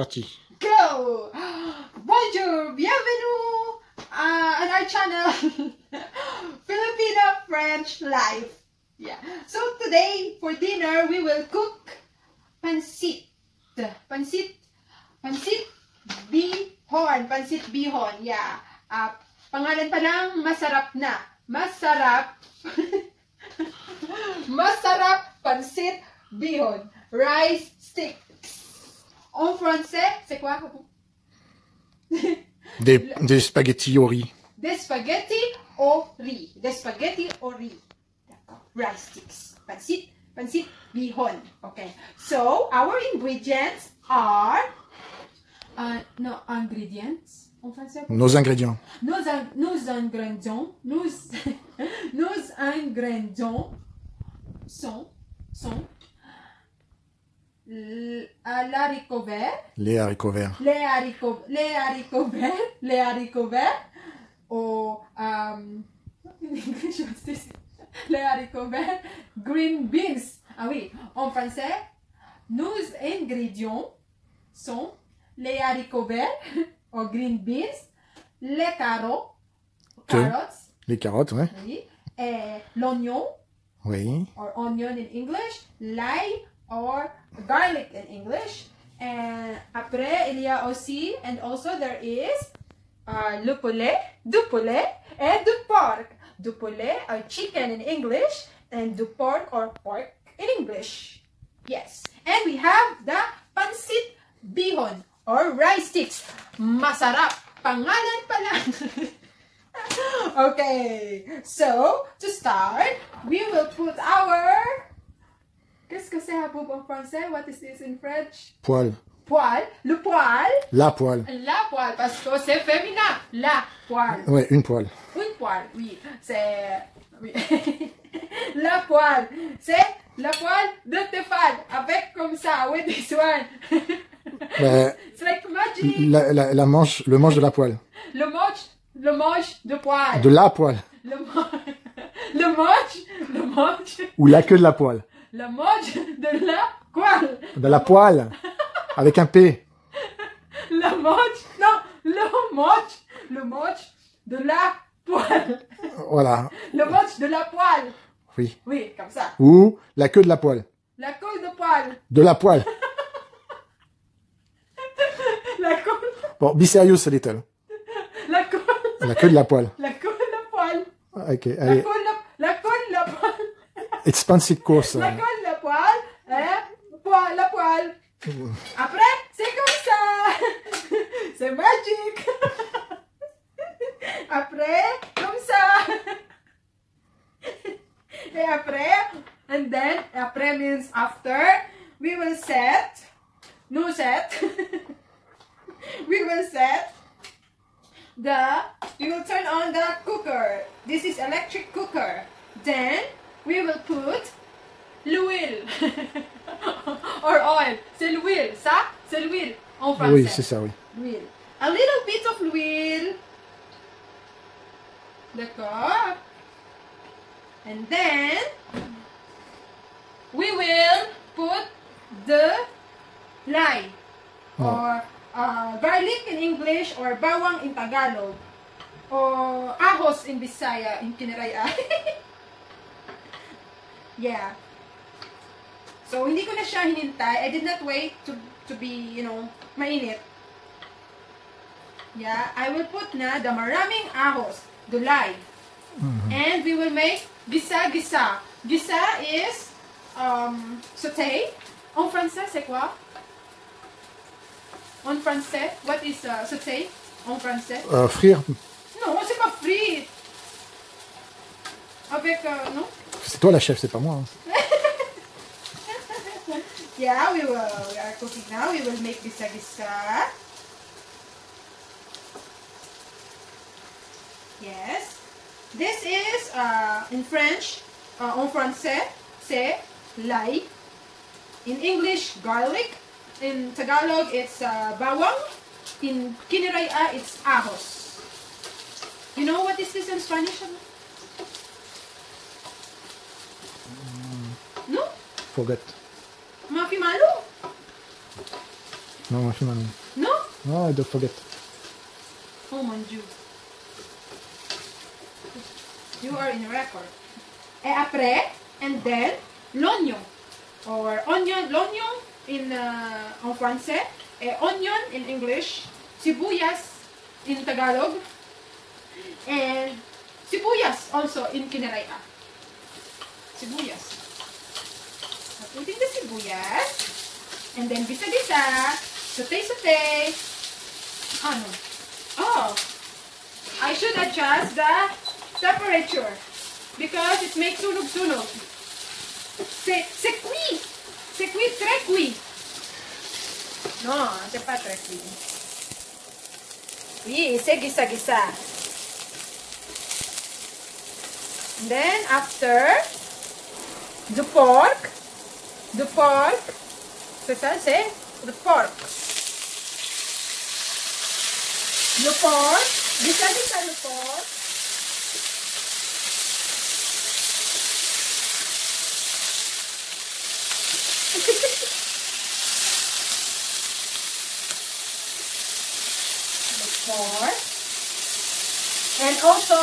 parti. Go! Bonjour, bienvenue on our channel, Filipino French Life. Yeah. So today for dinner we will cook pancit. Pancit bihon. Yeah. Pangalan pa lang, masarap na. Masarap. Masarap pancit bihon. Rice sticks. En français, c'est quoi? Des spaghettis au riz. Des spaghettis au riz. Des spaghettis au riz. Rice sticks. Pancit bihon. Okay. So, our ingredients are... no, ingredients. En français? Nos ingrédients. Nos ingrédients. Nos ingrédients sont l'haricot vert. Les haricots verts. Les haricots verts. Ou, les haricots verts. Green beans. Ah oui, en français, nos ingrédients sont les haricots verts, ou green beans, les carottes. Les carottes, ouais. Oui. Et l'oignon. Oui. Or onion in English. L'ail or garlic in English. And après, il y a aussi, and also there is le poulet, du poulet, et du porc. Du poulet or chicken in English, and du pork or pork in English. Yes. And we have the pancit bihon or rice sticks. Masarap. Pangalan pa lang. Okay. So, to start, we will put our... Qu'est-ce que c'est haboob en français? What is this in French? Poêle. Poêle. Le poêle. La poêle. La poêle, parce que c'est féminin. La poêle. Ouais, une poêle. Une poêle, oui. C'est... Oui. La poêle. C'est la poêle de Tefal. Avec comme ça, with this one. It's like magic. Le manche de la poêle. Le manche de poêle. De la poêle. Le manche. Ou la queue de la poêle. Le manche de la poêle. De la poêle. Avec un P. Le manche de la poêle. Voilà. Le manche de la poêle. Oui. Oui, comme ça. Ou la queue de la poêle. La queue de poêle. De la poêle. La queue. Bon, be serious a little. La queue. La queue de la poêle. La queue de la poêle. Ok, allez. La queue de la poêle. It's pancit course. La queue de la poêle. La poêle. Après, c'est comme ça. C'est magique. Après, comme ça. Et après, and then, après means after, we will set, we will turn on the cooker. This is electric cooker. Then, we will put l'huile. Or oil. C'est l'huile. Ça, c'est l'huile en français. Oui, c'est ça, oui. L'huile. A little bit of l'huile. D'accord. And then, we will put the l'ail. Or garlic in English, or bawang in Tagalog. Or ahos in Bisaya, in Kinaraya. Yeah. So, hindi ko na siya hinintay. I did not wait to be, mainit. Yeah, I will put na the maraming ahos, dulay. And we will make gisa-gisa. Gisa is sauté. En français, c'est quoi? En français, what is sauté? En français? Frire. Non, c'est pas frire. Avec, non? C'est toi la chef, c'est pas moi. Hein. Yeah, we are cooking now. We will make gisa-gisa. Yes. This is, in French, en français, c'est l'ail. In English, garlic. In Tagalog, it's bawang. In Kiniraya, it's ahos. You know what is this in Spanish? No? Forget. Mafi malo? Non, ma fille, non. No? No, I don't forget. Oh mon Dieu. You are in record. Et après, and then, l'oignon. Or onion, l'oignon en français, et onion in English, sibuyas in Tagalog, and sibuyas also in Kinaraya. Sibuyas. So, putting the sibuyas, and then gisa-gisa, saute-saute. Ano? Oh, I should adjust the temperature because it makes sunog-sunog. C'est cuit! C'est cuit, très cuit! Non, c'est pas très cuit. Oui, c'est gisa-gisa. Then after, the pork, c'est ça, c'est the pork. Le pork, gisa-gisa le pork. Pork. And also,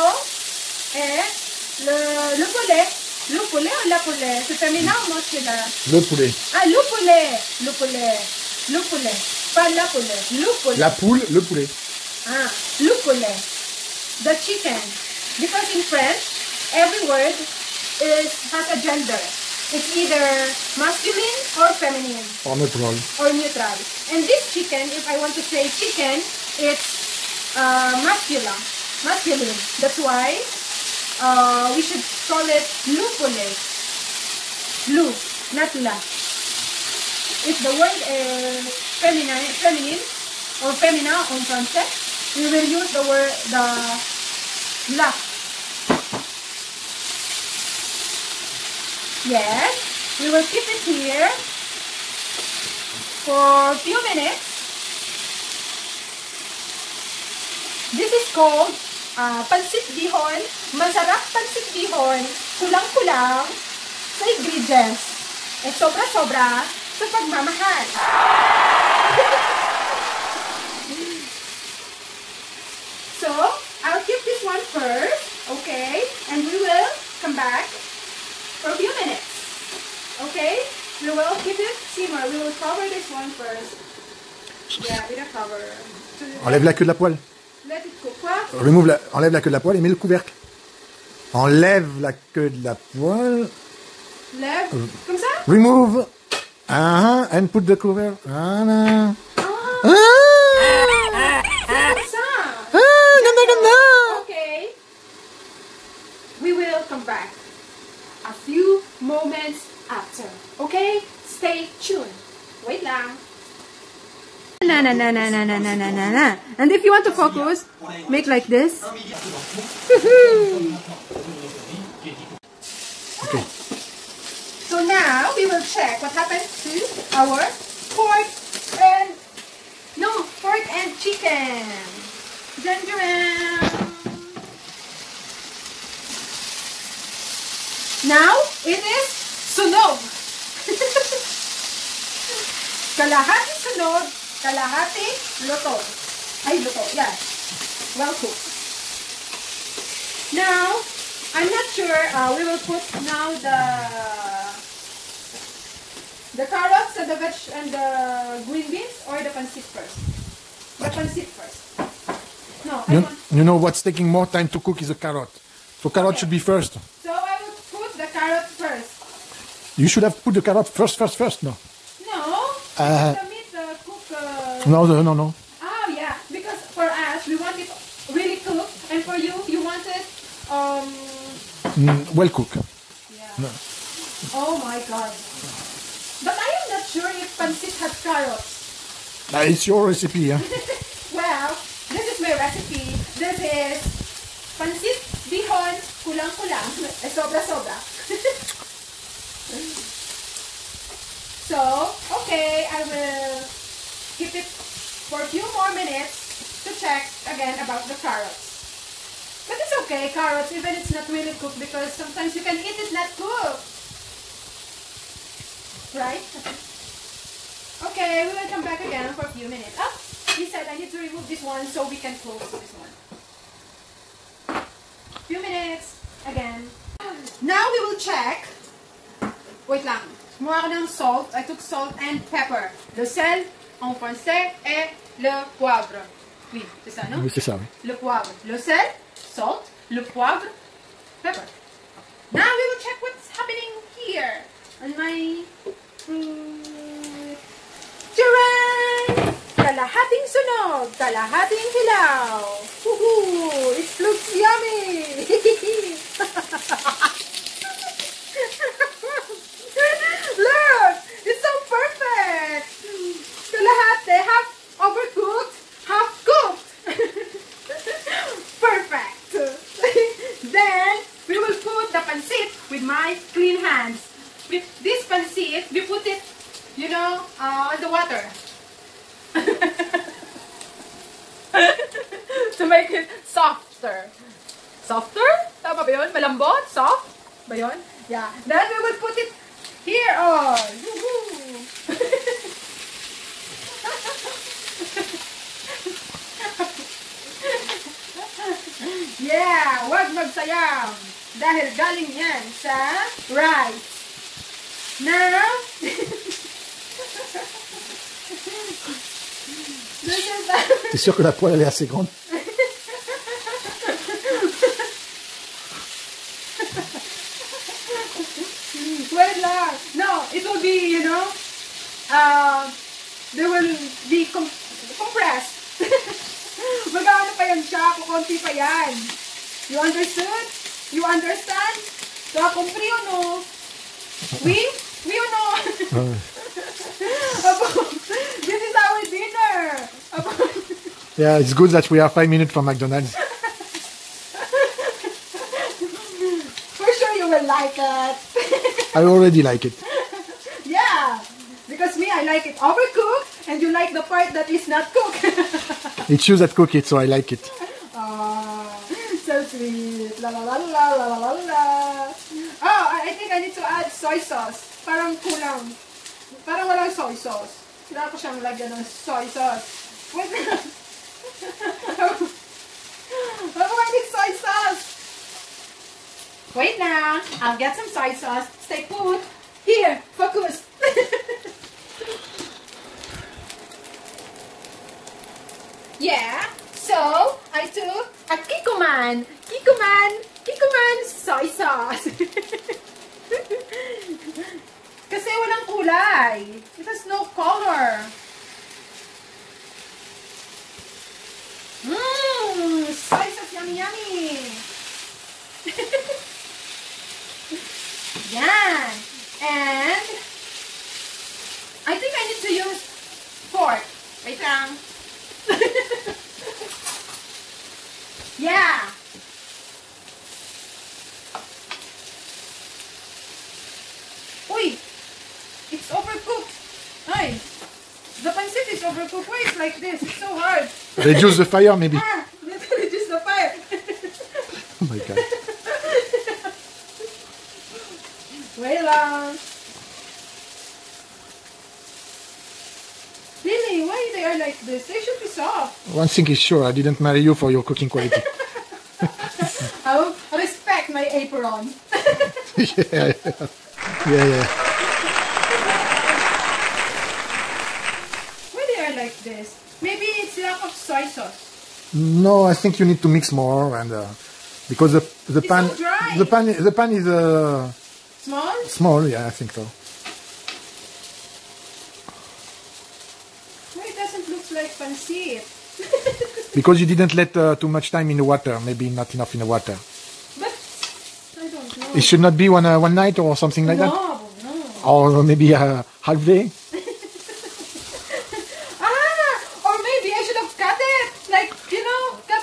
le poulet. Le poulet ou la poulet? C'est féminin ou masculin? Le poulet. Ah, le poulet. Le poulet. Le poulet. Pas la poulet. Le poulet. La poule, le poulet. Ah, le poulet. The chicken. Because in French, every word has a gender. It's either masculine or feminine. Or neutral. Or neutral. And this chicken, if I want to say chicken, it's masculine. That's why we should call it le poulet. Le, not la. If the word is feminine or femina en français, we will use the word la. Yes, we will keep it here for a few minutes. This is called pansit bihon. Masarap pansit bihon. Kulang-kulang sa ingredients. Eh, sobra-sobra sa pagmamahal. So, I'll keep this one first. Okay? And we will come back for a few minutes. Okay? We will keep it simmer. We will cover this one first. Yeah, with a cover. Enlève la queue de la poêle. Let it cook. Quoi? Enlève la queue de la poêle et mets le couvercle. Enlève la queue de la poêle. Left. Comme ça? Remove. And put the cover. Ah. Ah. C'est comme ça. No. Okay. We will come back a few moments after. Okay? Stay tuned. Wait lang. Na. And if you want to focus, make like this. Okay. So now we will check what happened to our pork and chicken. Dun, dun, dun. Now it is sunog. Kalahati sunog, kalahati luto. Ay, luto, yes. Well cooked. Now, I'm not sure, we will put now the carrots and the green beans or the pancit first. The pancit first. No, You know what's taking more time to cook is the carrot. So carrot should be first. So I will put the carrot first. You should have put the carrot first, no? No, the meat cook. No. Oh yeah, because for us we want it really cooked, and for you want it Well cooked. Yeah. No. Oh my god. But I am not sure if pancit has carrots. It's your recipe, huh? Well, this is my recipe. This is pancit bihon kulang-kulang. Sobra-sobra. So, okay, I will keep it for a few more minutes to check again about the carrots. But it's okay, carrots, even it's not really cooked, because sometimes you can eat it not cooked. Right? Okay, we will come back again. them for a few minutes. Oh, he said I need to remove this one so we can close this one. Few minutes again. Now we will check. Wait lang. Kumuha ako ng salt. I took salt and pepper. Le sel en français et le poivre. Oui, c'est ça, non? Oui, c'est ça, oui. Le poivre. Le sel, salt, le poivre, pepper. Now we will check what's happening here on my Charan! Kalahating sunog, kalahating hilaw. Woohoo! It looks yummy! Look! It's so perfect! Kalahati, half overcooked, half cooked. Perfect! Then, we will put the pancit with my clean hands. With this pancit, we put it, you know, in the water. To make it softer. Softer? Tama ba yun? Malambot? Soft? Ba yun? Yeah. Then we will put it here on. Yeah! Huwag magsayang. Dahil galing yan sa rice. Now, T'es sûr que la poêle elle est assez grande? wait lang. No, it will be, you know, they will be compressed. Magkano pa yan siya? Kukunti pa yan. You understood? You understand? So, compris o no? Oui? Oui o no? This is our dinner. Yeah, it's good that we are 5 minutes from McDonald's. For sure you will like it. I already like it. Yeah, because me, I like it overcooked, and you like the part that is not cooked. It's you that cook it, so I like it. Oh, so sweet. La la la la la la la. Oh, I think I need to add soy sauce. Parang kulang. Parang walang soy sauce. Kailangan ko siyang lagyan ng soy sauce. Wait na. Oh, I need soy sauce. Wait now. I'll get some soy sauce. Stay put. Here, focus. Yeah, so I took a Kikkoman soy sauce. Kasi walang kulay. It has no color. Soy sauce, yummy, yummy. Yan. And I think I need to use fork. Wait lang. Yeah. Uy, it's overcooked. Ay, the pancit is overcooked. Why it's like this? It's so hard. Reduce the fire, maybe. Ah, let's reduce the fire. Oh my god. Wait lang. Really, why they are like this? They should be soft. One thing is sure, I didn't marry you for your cooking quality. I'll respect my apron. Yeah. Why they are like this? Maybe it's lack of soy sauce. No, I think you need to mix more, and because the pan so dry. the pan is Small? small. Yeah, I think so. Why it doesn't look like pancit? Because you didn't let too much time in the water. Maybe not enough in the water. But I don't know. It should not be one night or something like that. No. Or maybe half day. Or maybe I should have cut it. Like, you know, cut.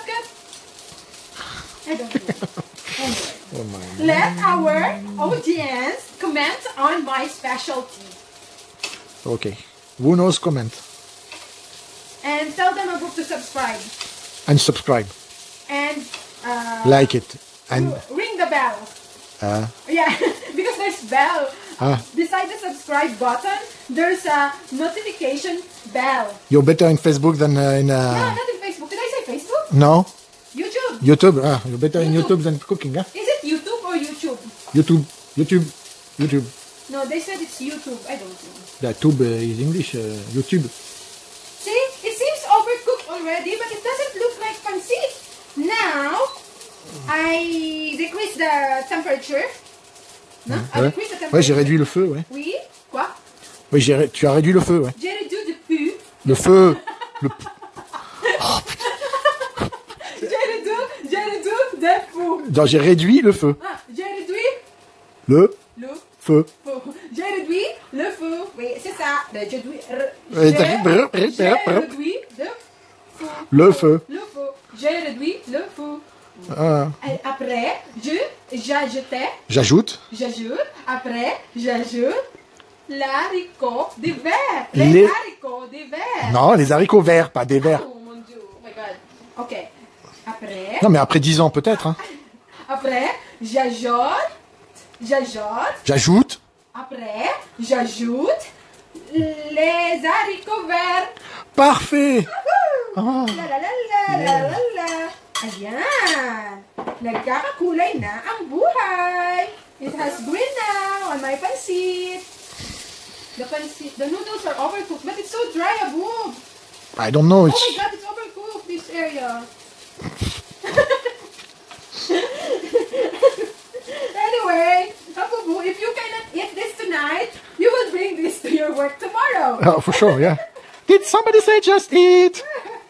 I don't know. Anyway. Oh my. Let our audience comment on my specialty. Okay. Who knows? Comment And tell them a group to subscribe. and subscribe. And Like it and ring the bell. Yeah, because there's bell beside the subscribe button, there's a notification bell. You're better in Facebook than in... No, not in Facebook. Did I say Facebook? No? YouTube. YouTube. You're better in YouTube than cooking, huh? Is it YouTube or YouTube? YouTube. No, they said it's YouTube. I don't know. The tube is English. YouTube. See, it seems overcooked already, but it doesn't look like pancit. Now, I decrease the temperature. Non? I decrease the temperature. Ouais, j'ai réduit le feu, ouais. Oui. Quoi? Oui, tu as réduit le feu, ouais. J'ai réduit le feu. Le feu. J'ai réduit le feu. Non, j'ai réduit le feu. Ah, j'ai réduit Le feu. J'ai réduit le feu. Oui, c'est ça. J'ai réduit le feu. J'ai réduit le feu. Et après, j'ajoute. Après, j'ajoute l'haricot des verts. Les haricots des verts. Non, les haricots verts, pas des verts. Oh mon Dieu. Oh my God. Ok. Après. Non, mais après 10 ans peut-être. Hein. Après, j'ajoute. Après, j'ajoute les haricots verts. Parfait. La. Ayan. Nagkakakulay na ang buhay. It has green now on my pancit. The noodles are overcooked, but it's so dry, Aboob. I don't know. Oh my God, it's overcooked, this area. Anyway, Abubu, if you cannot eat this tonight, you will bring this to your work tomorrow. Oh, for sure, yeah. Did somebody say just eat?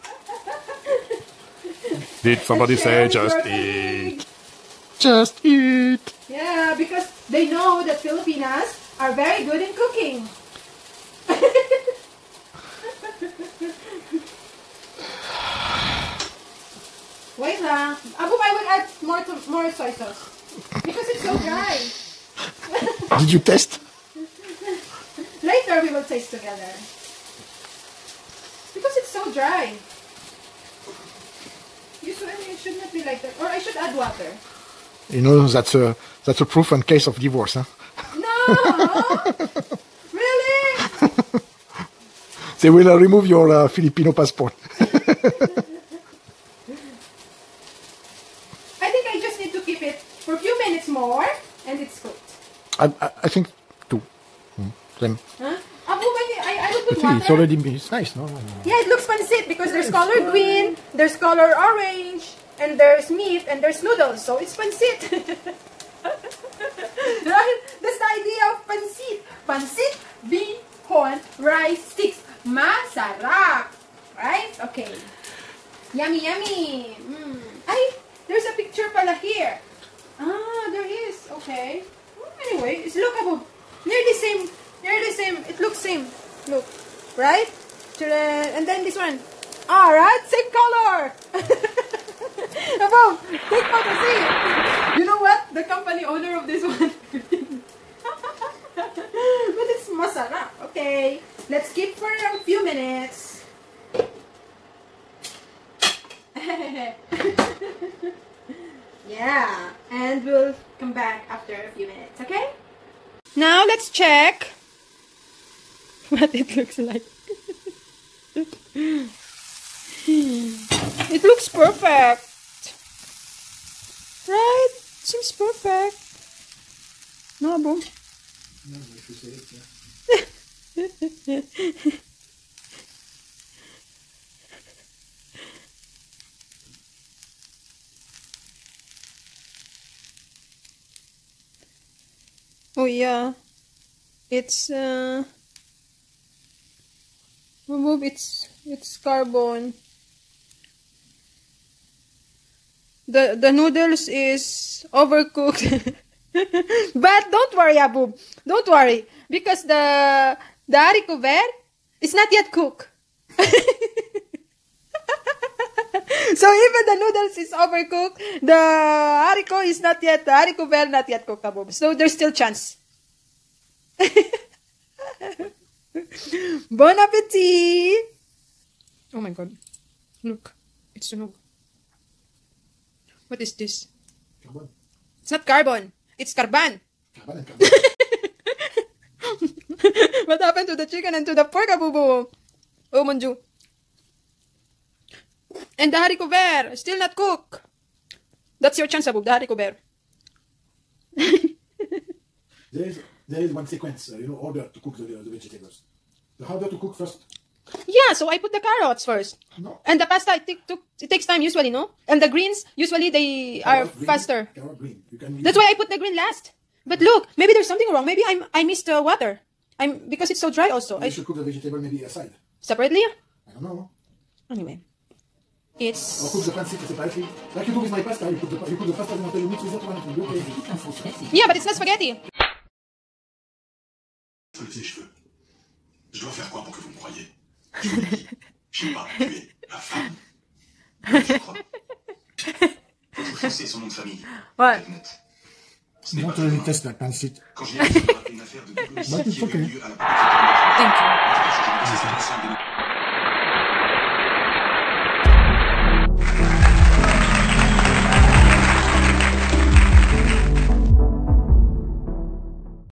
Did somebody say just eat? Just eat. Yeah, because they know that Filipinas are very good in cooking. Wait lang. Abum, I will add more soy sauce. Because it's so dry. Did you test? Later we will taste together. Because it's so dry. Usually it should not be like that. Or I should add water. You know, that's a proof in case of divorce, huh? No! Really? They will remove your Filipino passport. I think I just need to keep it for a few minutes more and it's cooked. I think two. Same. Huh? Abu, I will put See, water. it's already it's nice, no? Yeah, it looks pancit because there's color green, there's color orange, and there's meat, and there's noodles. So it's pancit. Right? That's the idea of pancit. Pancit, bihon, rice sticks. Masarap. Right? Okay. Yummy, yummy. Ay, there's a picture pala here. Ah, there is. Okay. Anyway, it's lookable. Nearly same. It looks same. Look. Right? And then this one. Alright, same color. Above, take photo, see. You know what? The company owner of this one. But it's masarap. Okay. Let's keep for a few minutes. Yeah. And we'll come back after a few minutes, okay? Now let's check what it looks like. It looks perfect. Right? Seems perfect. No, Abu? No, if you say it, yeah. Oh yeah. It's remove it's carbon. The noodles is overcooked. But don't worry, Abu. Don't worry. Because the haricot vert is not yet cooked. So even the noodles is overcooked, the haricot is not yet, the haricot vert not yet cooked, Abu. So there's still chance. Bon appetit! Oh my god. Look. It's sunog. What is this? Carbon. It's not carbon. It's carban. Carbon and carbon. What happened to the chicken and to the pork, Abubu? Oh, Manju. And the haricot vert, still not cooked. That's your chance, Abu, the haricot vert. There is one sequence, order to cook the vegetables. The harder to cook first. Yeah, so I put the carrots first. No. And the pasta, it takes time usually, no? And the greens, usually they are faster. Carrot green. That's why I put the green last. But look, maybe there's something wrong. Maybe I missed water. Because it's so dry also. You should cook the vegetable maybe aside. Separately? I don't know. Anyway. Or cook the pancit separately. Like you do with my pasta, you put the pasta and you mix with that one. Okay. Yeah, but it's not spaghetti. Ses cheveux. Je dois faire quoi pour que vous me croyiez? Je vous le dis, je n'ai pas tué la femme. Je crois. Votre fils et son nom de famille. Ouais. Ce n'est Don't pas really très taste like pancit. Quand j'ai appris une affaire de double homicide qui a eu lieu à la Thank you. En tout cas, je vais passer sur l'ensemble des